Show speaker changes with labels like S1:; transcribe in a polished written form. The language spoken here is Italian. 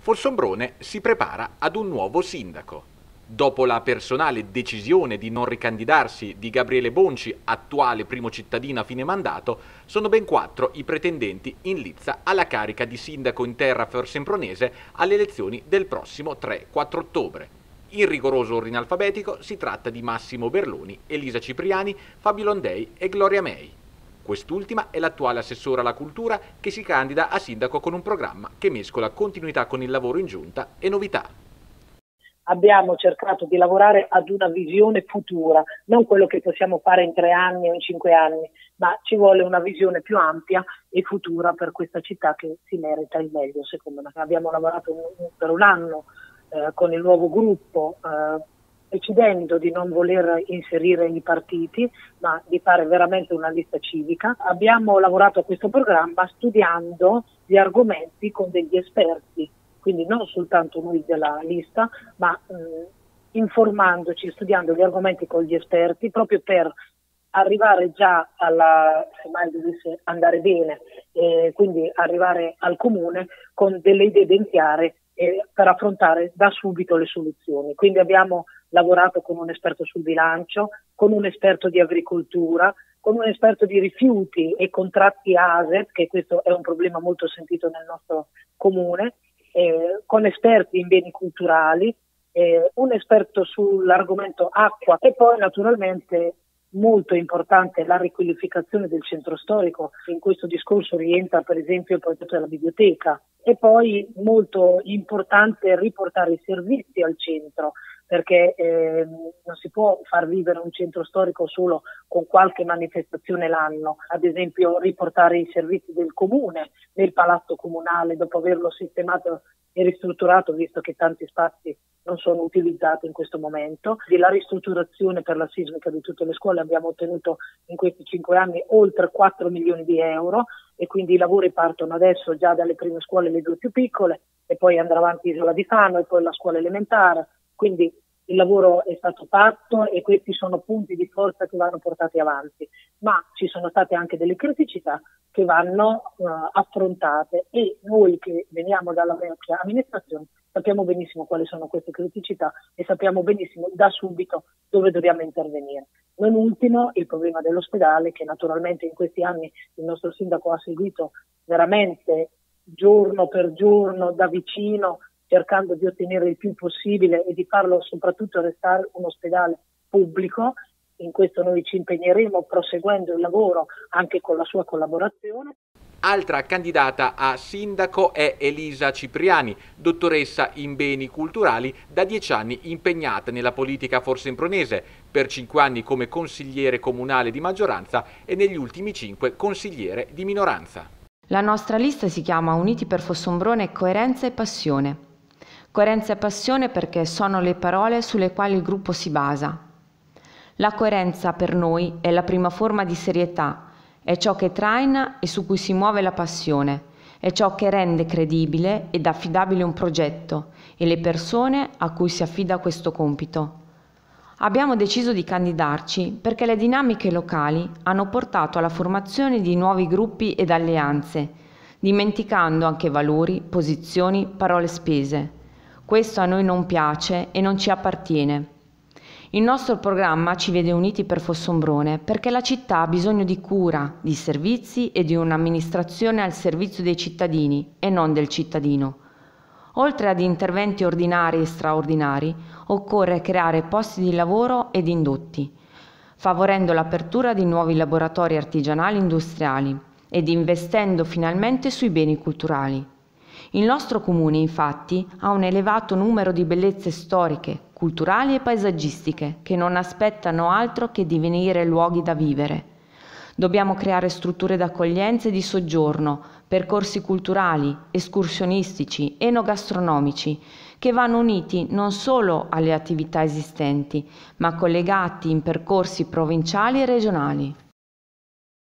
S1: Fossombrone si prepara ad un nuovo sindaco. Dopo la personale decisione di non ricandidarsi di Gabriele Bonci, attuale primo cittadino a fine mandato, sono ben 4 i pretendenti in lizza alla carica di sindaco in terra forsempronese alle elezioni del prossimo 3-4 ottobre. In rigoroso ordine alfabetico si tratta di Massimo Berloni, Elisa Cipriani, Fabio Londei e Gloria May. Quest'ultima è l'attuale assessore alla cultura che si candida a sindaco con un programma che mescola continuità con il lavoro in giunta e novità.
S2: Abbiamo cercato di lavorare ad una visione futura, non quello che possiamo fare in 3 anni o in 5 anni, ma ci vuole una visione più ampia e futura per questa città che si merita il meglio, secondo me. Abbiamo lavorato per un anno con il nuovo gruppo, decidendo di non voler inserire i partiti, ma di fare veramente una lista civica. Abbiamo lavorato a questo programma studiando gli argomenti con degli esperti, quindi non soltanto noi della lista, ma informandoci, studiando gli argomenti con gli esperti, proprio per arrivare già se mai dovesse andare bene, quindi arrivare al comune con delle idee ben chiare per affrontare da subito le soluzioni. Quindi abbiamo lavorato con un esperto sul bilancio, con un esperto di agricoltura, con un esperto di rifiuti e contratti ASEP, che questo è un problema molto sentito nel nostro comune, con esperti in beni culturali, un esperto sull'argomento acqua e poi naturalmente molto importante la riqualificazione del centro storico. In questo discorso rientra per esempio il progetto della biblioteca e poi molto importante riportare i servizi al centro, perché non si può far vivere un centro storico solo con qualche manifestazione l'anno, ad esempio riportare i servizi del comune nel palazzo comunale dopo averlo sistemato e ristrutturato, visto che tanti spazi non sono utilizzati in questo momento. Della ristrutturazione per la sismica di tutte le scuole abbiamo ottenuto in questi 5 anni oltre 4 milioni di euro e quindi i lavori partono adesso già dalle prime scuole, le 2 più piccole, e poi andrà avanti Isola di Fano e poi la scuola elementare. Quindi il lavoro è stato fatto e questi sono punti di forza che vanno portati avanti, ma ci sono state anche delle criticità che vanno affrontate e noi che veniamo dalla vecchia amministrazione sappiamo benissimo quali sono queste criticità e sappiamo benissimo da subito dove dobbiamo intervenire. Non ultimo il problema dell'ospedale, che naturalmente in questi anni il nostro sindaco ha seguito veramente giorno per giorno da vicino, cercando di ottenere il più possibile e di farlo soprattutto restare un ospedale pubblico. In questo noi ci impegneremo proseguendo il lavoro anche con la sua collaborazione.
S1: Altra candidata a sindaco è Elisa Cipriani, dottoressa in beni culturali, da 10 anni impegnata nella politica forsempronese, per 5 anni come consigliere comunale di maggioranza e negli ultimi 5 consigliere di minoranza.
S3: La nostra lista si chiama Uniti per Fossombrone Coerenza e Passione. Coerenza e passione perché sono le parole sulle quali il gruppo si basa. La coerenza per noi è la prima forma di serietà, è ciò che traina e su cui si muove la passione, è ciò che rende credibile ed affidabile un progetto e le persone a cui si affida questo compito. Abbiamo deciso di candidarci perché le dinamiche locali hanno portato alla formazione di nuovi gruppi ed alleanze, dimenticando anche valori, posizioni, parole spese. Questo a noi non piace e non ci appartiene. Il nostro programma ci vede uniti per Fossombrone perché la città ha bisogno di cura, di servizi e di un'amministrazione al servizio dei cittadini e non del cittadino. Oltre ad interventi ordinari e straordinari, occorre creare posti di lavoro ed indotti, favorendo l'apertura di nuovi laboratori artigianali industriali ed investendo finalmente sui beni culturali. Il nostro comune, infatti, ha un elevato numero di bellezze storiche, culturali e paesaggistiche che non aspettano altro che di venire luoghi da vivere. Dobbiamo creare strutture d'accoglienza e di soggiorno, percorsi culturali, escursionistici, enogastronomici, che vanno uniti non solo alle attività esistenti, ma collegati in percorsi provinciali e regionali.